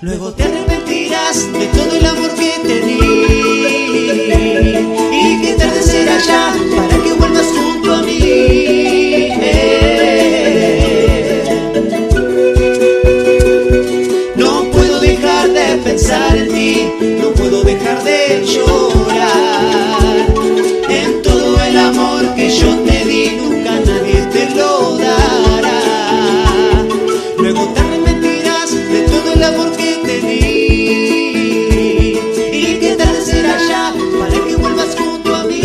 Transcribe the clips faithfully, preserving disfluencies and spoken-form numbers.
Luego te arrepentirás de todo el amor que te di. Y que tarde será ya para que vuelvas junto a mí. Eh. No puedo dejar de pensar en ti, no puedo dejar de llorar. En todo el amor que yo te di, nunca nadie te lo dará. Luego te arrepentirás de todo el amor que te di. Y que tarde será ya para que vuelvas junto a mí.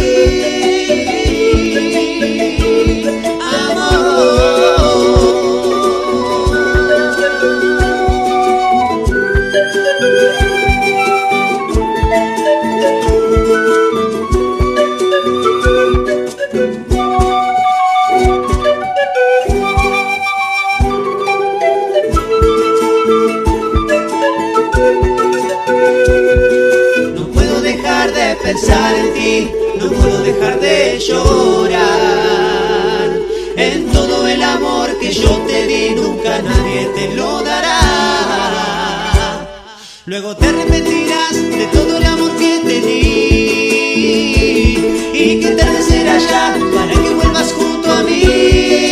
Pensar en ti, no puedo dejar de llorar. En todo el amor que yo te di, nunca nadie te lo dará. Luego te arrepentirás de todo el amor que te di. Y que tarde será ya para que vuelvas junto a mí.